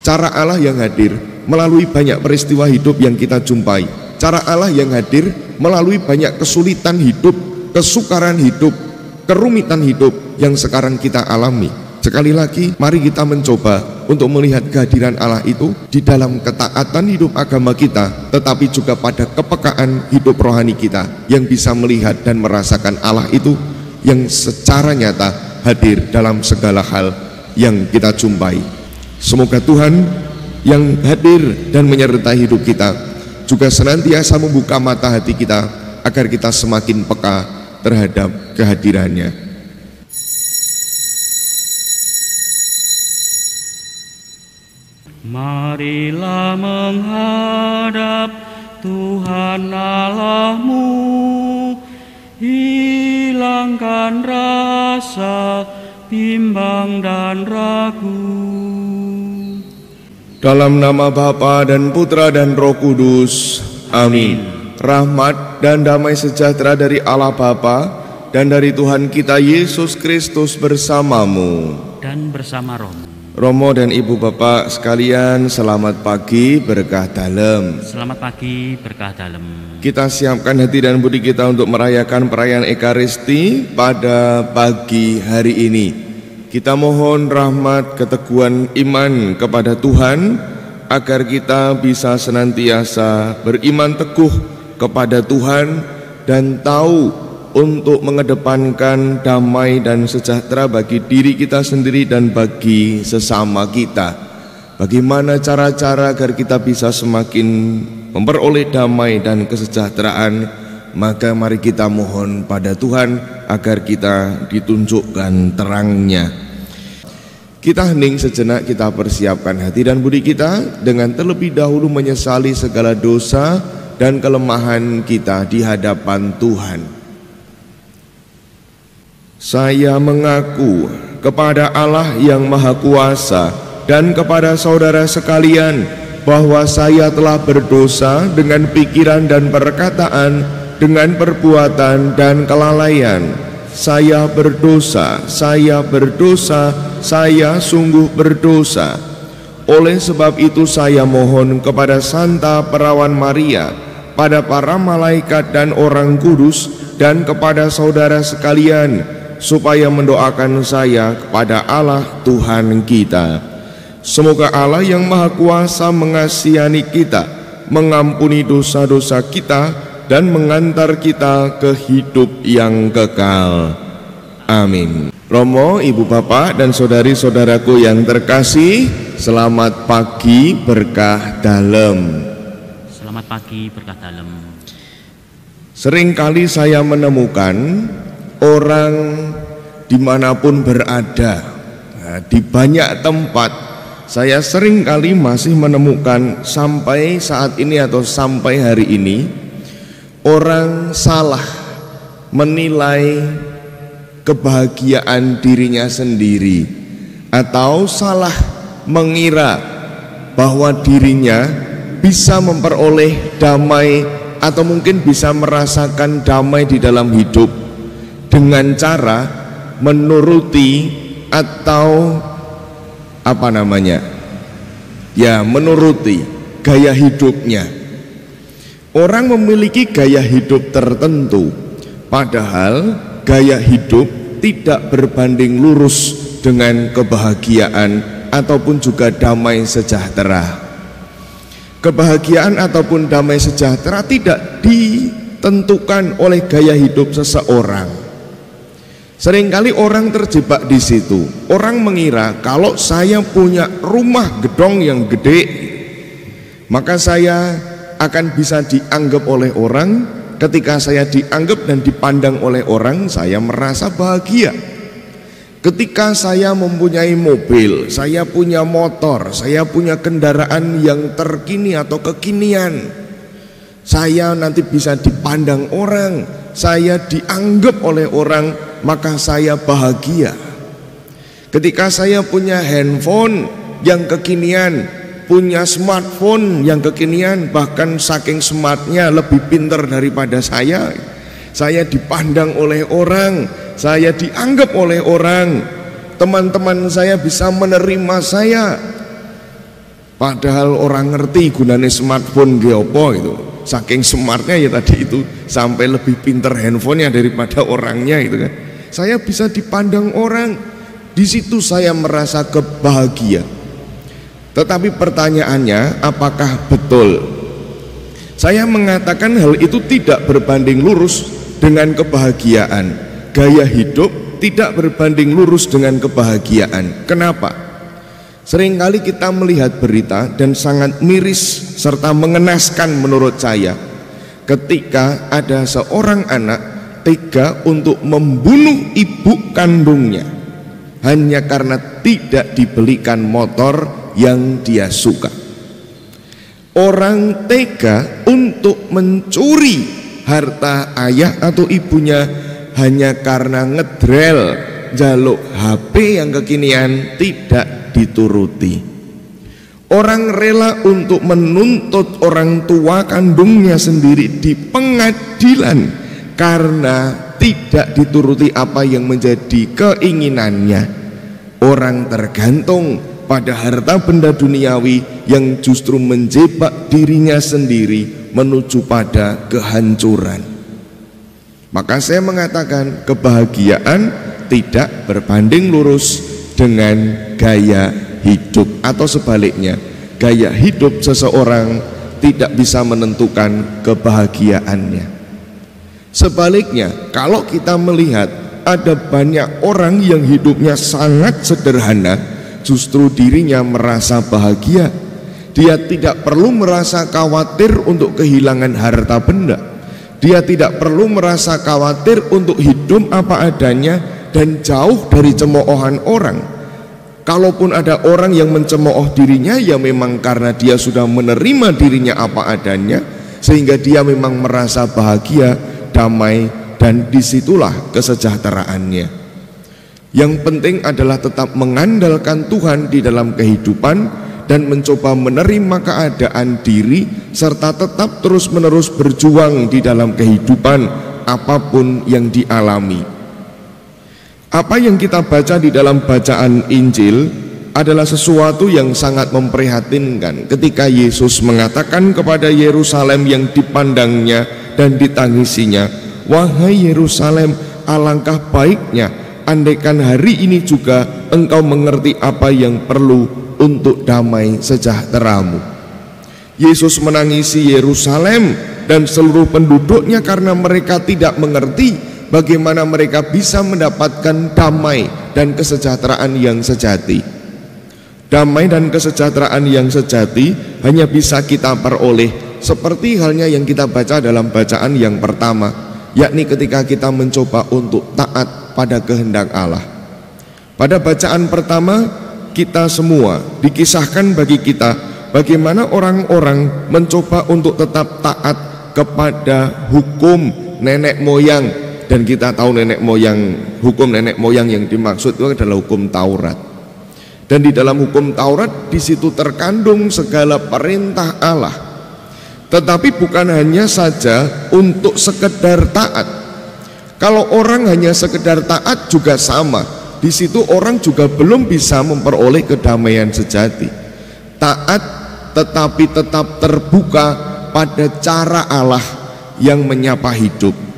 Cara Allah yang hadir melalui banyak peristiwa hidup yang kita jumpai. Cara Allah yang hadir melalui banyak kesulitan hidup, kesukaran hidup, kerumitan hidup yang sekarang kita alami. Sekali lagi, mari kita mencoba untuk melihat kehadiran Allah itu di dalam ketaatan hidup agama kita, tetapi juga pada kepekaan hidup rohani kita yang bisa melihat dan merasakan Allah itu yang secara nyata hadir dalam segala hal yang kita jumpai. Semoga Tuhan yang hadir dan menyertai hidup kita juga senantiasa membuka mata hati kita agar kita semakin peka terhadap kehadirannya. Marilah menghadap Tuhan Allahmu, hilangkan rasa bimbang dan ragu. Dalam nama Bapa dan Putra dan Roh Kudus, amin. Rahmat dan damai sejahtera dari Allah Bapa dan dari Tuhan kita Yesus Kristus bersamamu Dan bersama rohmu. Romo dan Ibu Bapak sekalian, selamat pagi berkah dalem. Selamat pagi berkah dalem. Kita siapkan hati dan budi kita untuk merayakan perayaan Ekaristi pada pagi hari ini. Kita mohon rahmat keteguhan iman kepada Tuhan agar kita bisa senantiasa beriman teguh kepada Tuhan dan tahu untuk mengedepankan damai dan sejahtera bagi diri kita sendiri dan bagi sesama kita. Bagaimana cara-cara agar kita bisa semakin memperoleh damai dan kesejahteraan? Maka mari kita mohon pada Tuhan agar kita ditunjukkan terangnya. Kita hening sejenak, kita persiapkan hati dan budi kita dengan terlebih dahulu menyesali segala dosa dan kelemahan kita di hadapan Tuhan. Saya mengaku kepada Allah yang Maha Kuasa dan kepada saudara sekalian bahwa saya telah berdosa dengan pikiran dan perkataan, dengan perbuatan dan kelalaian. Saya berdosa, saya berdosa, saya sungguh berdosa. Oleh sebab itu saya mohon kepada Santa Perawan Maria, pada para malaikat dan orang kudus, dan kepada saudara sekalian, supaya mendoakan saya kepada Allah Tuhan kita. Semoga Allah yang Maha Kuasa mengasihani kita, mengampuni dosa-dosa kita, dan mengantar kita ke hidup yang kekal. Amin. Romo, Ibu Bapak, dan saudari-saudaraku yang terkasih, selamat pagi berkah dalem. Selamat pagi berkah dalem. Seringkali saya menemukan orang dimanapun berada, di banyak tempat, saya sering kali masih menemukan sampai saat ini atau sampai hari ini, orang salah menilai kebahagiaan dirinya sendiri, atau salah mengira bahwa dirinya bisa memperoleh damai atau mungkin bisa merasakan damai di dalam hidup dengan cara menuruti atau menuruti gaya hidupnya. Orang memiliki gaya hidup tertentu, padahal gaya hidup tidak berbanding lurus dengan kebahagiaan ataupun juga damai sejahtera. Kebahagiaan ataupun damai sejahtera tidak ditentukan oleh gaya hidup seseorang. Seringkali orang terjebak di situ. Orang mengira kalau saya punya rumah gedong yang gede, maka saya akan bisa dianggap oleh orang. Ketika saya dianggap dan dipandang oleh orang, saya merasa bahagia. Ketika saya mempunyai mobil, saya punya motor, saya punya kendaraan yang terkini atau kekinian, saya nanti bisa dipandang orang, saya dianggap oleh orang, maka saya bahagia. Ketika saya punya handphone yang kekinian, punya smartphone yang kekinian, bahkan saking smartnya lebih pintar daripada saya dipandang oleh orang, saya dianggap oleh orang, teman-teman saya bisa menerima saya. Padahal orang ngerti gunanya smartphone ge apa itu. Saking smartnya ya tadi itu, sampai lebih pinter handphonenya daripada orangnya itu kan. Saya bisa dipandang orang, di situ saya merasa kebahagia. Tetapi pertanyaannya, apakah betul? Saya mengatakan hal itu tidak berbanding lurus dengan kebahagiaan. Gaya hidup tidak berbanding lurus dengan kebahagiaan. Kenapa? Seringkali kita melihat berita dan sangat miris serta mengenaskan menurut saya ketika ada seorang anak tega untuk membunuh ibu kandungnya hanya karena tidak dibelikan motor yang dia suka. Orang tega untuk mencuri harta ayah atau ibunya hanya karena ngedrel jaluk HP yang kekinian tidak dituruti. Orang rela untuk menuntut orang tua kandungnya sendiri di pengadilan karena tidak dituruti apa yang menjadi keinginannya. Orang tergantung pada harta benda duniawi yang justru menjebak dirinya sendiri menuju pada kehancuran. Maka saya mengatakan kebahagiaan tidak berbanding lurus dengan gaya hidup, atau sebaliknya, gaya hidup seseorang tidak bisa menentukan kebahagiaannya. Sebaliknya, kalau kita melihat ada banyak orang yang hidupnya sangat sederhana, justru dirinya merasa bahagia. Dia tidak perlu merasa khawatir untuk kehilangan harta benda. Dia tidak perlu merasa khawatir untuk hidup apa adanya dan jauh dari cemoohan orang. Kalaupun ada orang yang mencemooh dirinya, ya memang karena dia sudah menerima dirinya apa adanya, sehingga dia memang merasa bahagia, damai, dan disitulah kesejahteraannya. Yang penting adalah tetap mengandalkan Tuhan di dalam kehidupan dan mencoba menerima keadaan diri, serta tetap terus-menerus berjuang di dalam kehidupan apapun yang dialami. Apa yang kita baca di dalam bacaan Injil adalah sesuatu yang sangat memprihatinkan ketika Yesus mengatakan kepada Yerusalem yang dipandangnya dan ditangisinya, "Wahai Yerusalem, alangkah baiknya andaikan hari ini juga engkau mengerti apa yang perlu untuk damai sejahteramu." Yesus menangisi Yerusalem dan seluruh penduduknya karena mereka tidak mengerti bagaimana mereka bisa mendapatkan damai dan kesejahteraan yang sejati. Damai dan kesejahteraan yang sejati hanya bisa kita peroleh seperti halnya yang kita baca dalam bacaan yang pertama, yakni ketika kita mencoba untuk taat pada kehendak Allah. Pada bacaan pertama, kita semua dikisahkan bagi kita bagaimana orang-orang mencoba untuk tetap taat kepada hukum nenek moyang. Dan kita tahu hukum nenek moyang yang dimaksud itu adalah hukum Taurat. Dan di dalam hukum Taurat di situ terkandung segala perintah Allah. Tetapi bukan hanya saja untuk sekedar taat. Kalau orang hanya sekedar taat juga sama. Di situ orang juga belum bisa memperoleh kedamaian sejati. Taat tetapi tetap terbuka pada cara Allah yang menyapa hidup.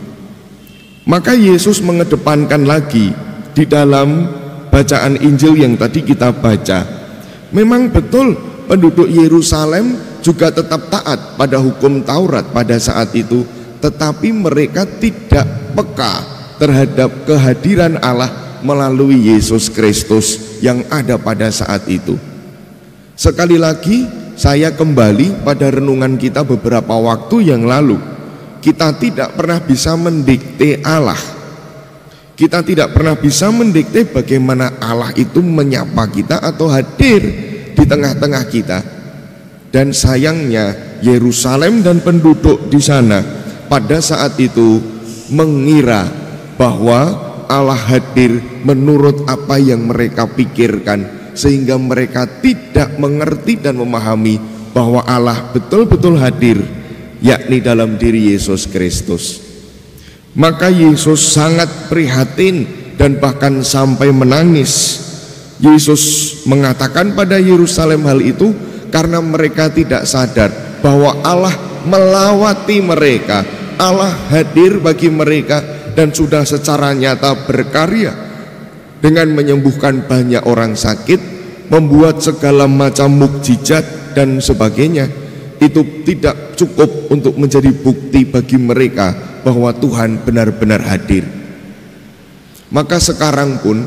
Maka Yesus mengedepankan lagi di dalam bacaan Injil yang tadi kita baca. Memang betul penduduk Yerusalem juga tetap taat pada hukum Taurat pada saat itu, tetapi mereka tidak peka terhadap kehadiran Allah melalui Yesus Kristus yang ada pada saat itu. Sekali lagi saya kembali pada renungan kita beberapa waktu yang lalu. Kita tidak pernah bisa mendikte Allah. Kita tidak pernah bisa mendikte bagaimana Allah itu menyapa kita atau hadir di tengah-tengah kita. Dan sayangnya Yerusalem dan penduduk di sana pada saat itu mengira bahwa Allah hadir menurut apa yang mereka pikirkan, sehingga mereka tidak mengerti dan memahami bahwa Allah betul-betul hadir, yakni dalam diri Yesus Kristus. Maka Yesus sangat prihatin dan bahkan sampai menangis. Yesus mengatakan pada Yerusalem hal itu karena mereka tidak sadar bahwa Allah melawati mereka, Allah hadir bagi mereka dan sudah secara nyata berkarya dengan menyembuhkan banyak orang sakit, membuat segala macam mukjizat dan sebagainya. Itu tidak cukup untuk menjadi bukti bagi mereka bahwa Tuhan benar-benar hadir. Maka sekarang pun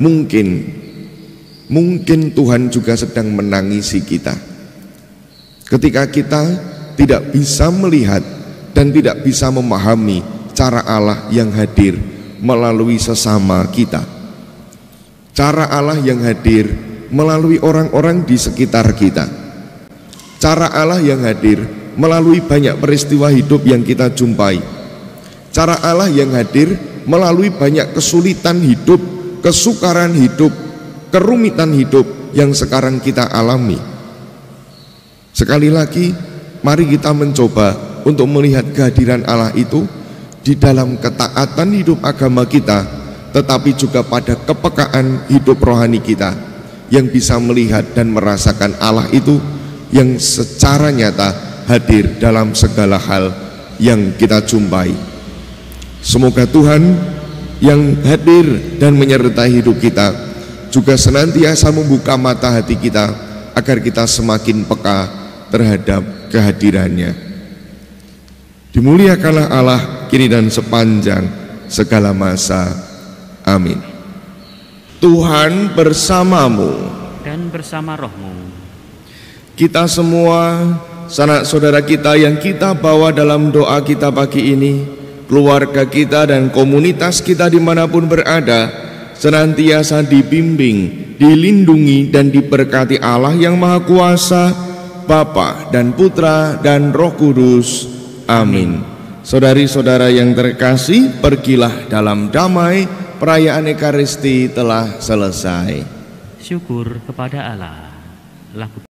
mungkin Tuhan juga sedang menangisi kita ketika kita tidak bisa melihat dan tidak bisa memahami cara Allah yang hadir melalui sesama kita, cara Allah yang hadir melalui orang-orang di sekitar kita, cara Allah yang hadir melalui banyak peristiwa hidup yang kita jumpai, cara Allah yang hadir melalui banyak kesulitan hidup, kesukaran hidup, kerumitan hidup yang sekarang kita alami. Sekali lagi, mari kita mencoba untuk melihat kehadiran Allah itu di dalam ketaatan hidup agama kita, tetapi juga pada kepekaan hidup rohani kita yang bisa melihat dan merasakan Allah itu yang secara nyata hadir dalam segala hal yang kita jumpai. Semoga Tuhan yang hadir dan menyertai hidup kita juga senantiasa membuka mata hati kita agar kita semakin peka terhadap kehadirannya. Dimuliakanlah Allah kini dan sepanjang segala masa. Amin. Tuhan bersamamu dan bersama rohmu. Kita semua, sanak saudara kita yang kita bawa dalam doa kita pagi ini, keluarga kita dan komunitas kita dimanapun berada, senantiasa dibimbing, dilindungi dan diberkati Allah yang Maha Kuasa, Bapa dan Putra dan Roh Kudus. Amin. Saudari-saudara yang terkasih, pergilah dalam damai, perayaan Ekaristi telah selesai. Syukur kepada Allah.